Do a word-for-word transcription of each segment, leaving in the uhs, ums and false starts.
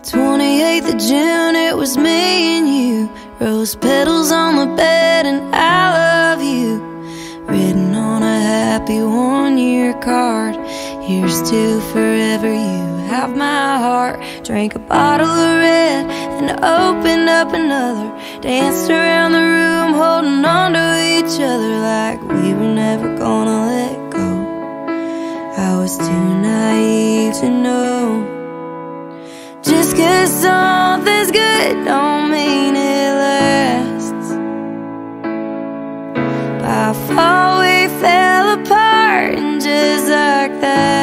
twenty-eighth of June, it was me and you. Rose petals on the bed and I love you, written on a happy one-year card. Here's to forever, you have my heart. Drank a bottle of red and opened up another. Danced around the room holding on to each other like we were never gonna let go. I was too naive to know, just 'cause something's good don't mean it lasts. By fall we fell apart, and just like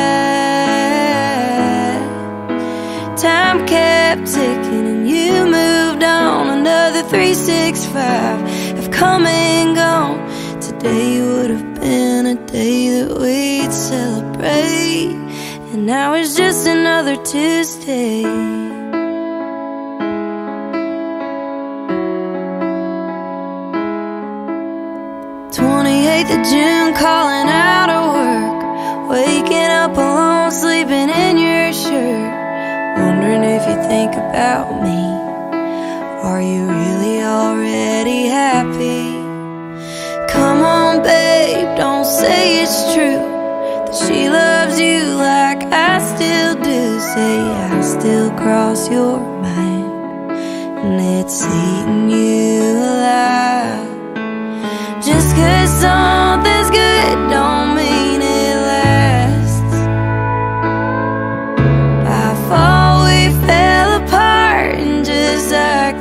that, time kept ticking and you moved on. Another three, six, five have come and gone. Today would have been a day that we'd celebrate, and now it's just another Tuesday. twenty-eighth of June, calling out of work, waking up alone, sleeping in your shirt, wondering if you think about me. Are you really already happy? Come on babe, don't say it's true that she loves you like I still do. Say I still cross your mind, and it's eating you alive. Just 'cause something's good don't mean it lasts. By fall we fell apart, and just like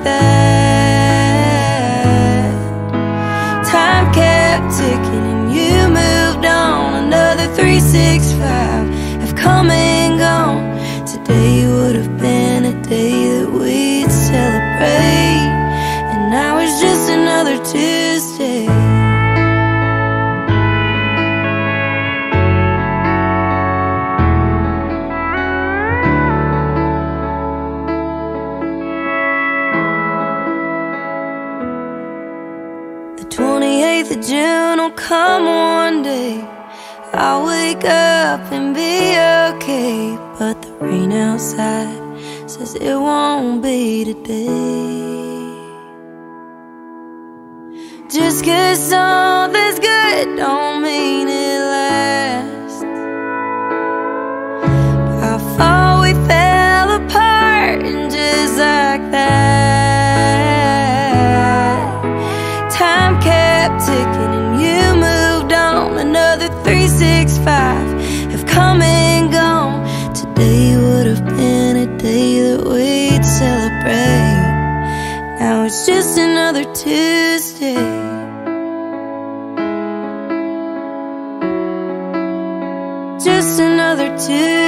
that, time kept ticking and you moved on. Another three, six, five have come and gone. Today would have been a day that we'd celebrate, and now it's just another Tuesday. twenty-eighth of June will come one day, I'll wake up and be okay, but the rain outside says it won't be today. Just 'cause something's good don't mean it lasts. By fall we fell apart, and just like that, time kept ticking and you moved on. Another three, six, five have come and gone. Today would have been a day that we'd celebrate, now it's just another Tuesday. Just another Tuesday.